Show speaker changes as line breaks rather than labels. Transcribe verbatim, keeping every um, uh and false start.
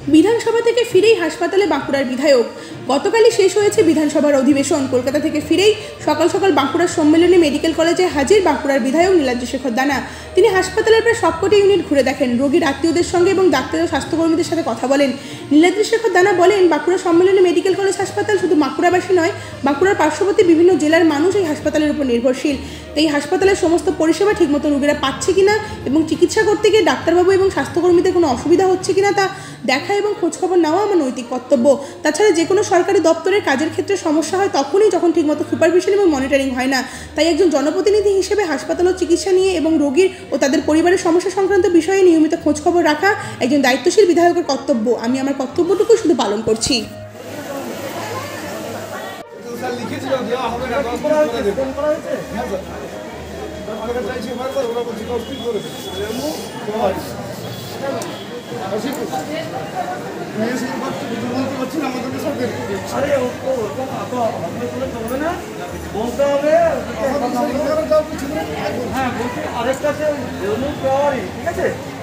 বিধানসভা থেকে ফিরেই হাসপাতালে বাঁকুড়ার বিধায়ক। গতকালই শেষ হয়েছে বিধানসভার অধিবেশন। কলকাতা থেকে ফিরেই সকাল সকাল বাঁকুড়ার সম্মেলনী মেডিকেল কলেজে হাজির বাঁকুড়ার বিধায়ক নীলাদ্রিশেখর দানা। তিনি হাসপাতালের প্রায় সবকটি ইউনিট ঘুরে দেখেন, রোগীর আত্মীয়দের সঙ্গে এবং ডাক্তার ও স্বাস্থ্যকর্মীদের সাথে কথা বলেন। নীলাদ্রিশেখর দানা বলেন, বাঁকুড়া সম্মেলনী মেডিকেল কলেজ হাসপাতাল শুধু বাঁকুড়াবাসী নয়, বাঁকুড়ার পার্শ্ববর্তী বিভিন্ন জেলার মানুষ এই হাসপাতালের উপর নির্ভরশীল। তো এই হাসপাতালের সমস্ত পরিষেবা ঠিকমতো রোগীরা পাচ্ছে কিনা এবং চিকিৎসা করতে গিয়ে ডাক্তারবাবু এবং স্বাস্থ্যকর্মীদের কোনো অসুবিধা হচ্ছে কিনা তা দেখা এবং খোঁজখবর নেওয়া আমার নৈতিক কর্তব্য। তাছাড়া যে কোনো সরকারি দপ্তরের কাজের ক্ষেত্রে সমস্যা হয় তখনই, যখন ঠিকমতো সুপারভিশন এবং মনিটরিং হয় না। তাই একজন জনপ্রতিনিধি হিসেবে হাসপাতাল ও চিকিৎসা নিয়ে এবং রোগীর ও তাদের পরিবারের সমস্যা সংক্রান্ত বিষয়ে নিয়মিত খোঁজখবর রাখা একজন দায়িত্বশীল বিধায়কের কর্তব্য। আমি আমার কর্তব্যটুকু শুধু পালন করছি।
বলতে হবে হ্যাঁ বলছি আরেকটা ঠিক আছে।